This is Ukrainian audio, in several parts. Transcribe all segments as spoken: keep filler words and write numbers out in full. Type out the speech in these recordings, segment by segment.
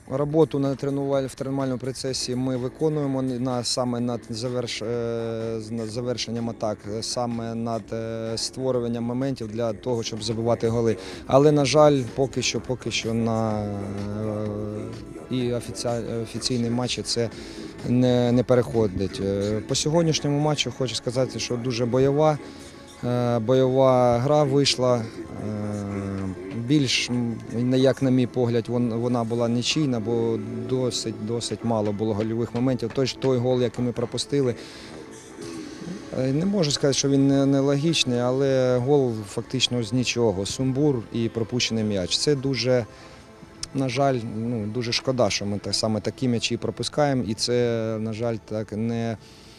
Роботу на тренуваль... в тренувальному процесі ми виконуємо на... саме над заверш... е, над завершенням атак, саме над е, створюванням моментів для того, щоб забивати голи. Але, на жаль, поки що, поки що на е, і офіці... офіційні матчі це не, не переходить. Е, По сьогоднішньому матчу хочу сказати, що дуже бойова. Е, Бойова гра вийшла. Е, Більш, як на мій погляд, вона була нічийна, бо досить, досить мало було гольових моментів. Той, той гол, який ми пропустили, не можу сказати, що він нелогічний, але гол фактично з нічого. Сумбур і пропущений м'яч. Це дуже, на жаль, ну, дуже шкода, що ми так, саме такі м'ячі пропускаємо. І це, на жаль, так не,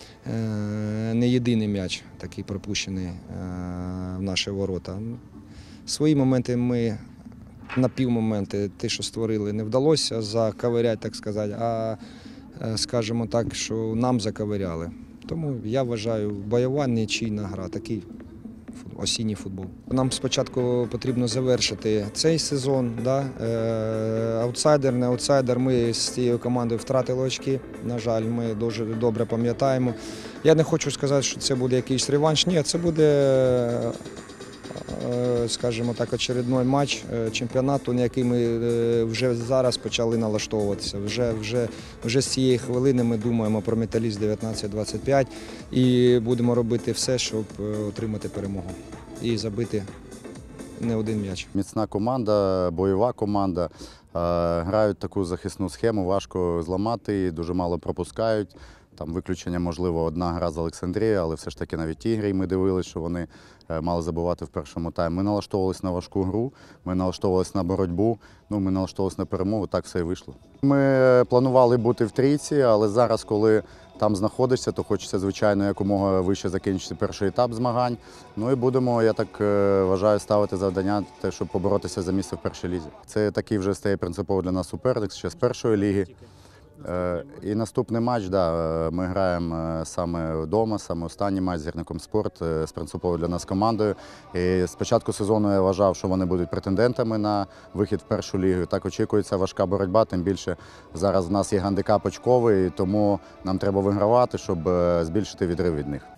не єдиний м'яч, такий пропущений в наші ворота. Свої моменти ми, напівмоменти, ті, що створили, не вдалося заковиряти, так сказати, а, скажімо так, що нам заковиряли. Тому я вважаю, бойова, нічийна гра, такий осінній футбол. Нам спочатку потрібно завершити цей сезон. Да? Аутсайдер, не аутсайдер, ми з цією командою втратили очки, на жаль, ми дуже добре пам'ятаємо. Я не хочу сказати, що це буде якийсь реванш, ні, це буде, скажімо так, очередний матч чемпіонату, на який ми вже зараз почали налаштовуватися. Вже, вже, вже з цієї хвилини ми думаємо про Металіст дев'ятнадцять двадцять п'ять і будемо робити все, щоб отримати перемогу і забити не один м'яч. Міцна команда, бойова команда. Грають таку захисну схему, важко зламати, дуже мало пропускають. Там виключення, можливо, одна гра з Олександрією, але все ж таки навіть ті гри ми дивилися, що вони мали забувати в першому таймі. Ми налаштовувалися на важку гру, ми налаштовувалися на боротьбу, ну, ми налаштовувалися на перемогу, так все і вийшло. Ми планували бути в трійці, але зараз, коли там знаходишся, то хочеться, звичайно, якомога вище закінчити перший етап змагань. Ну і будемо, я так вважаю, ставити завдання, те, щоб поборотися за місце в першій лізі. Це такий вже стає принципово для нас суперник, ще з першої ліги. І наступний матч, да, ми граємо саме вдома, саме останній матч з Гірником Спорт, з принциповою для нас командою. І з початку сезону я вважав, що вони будуть претендентами на вихід в першу лігу. Так очікується важка боротьба, тим більше зараз в нас є гандикап очковий, тому нам треба вигравати, щоб збільшити відрив від них.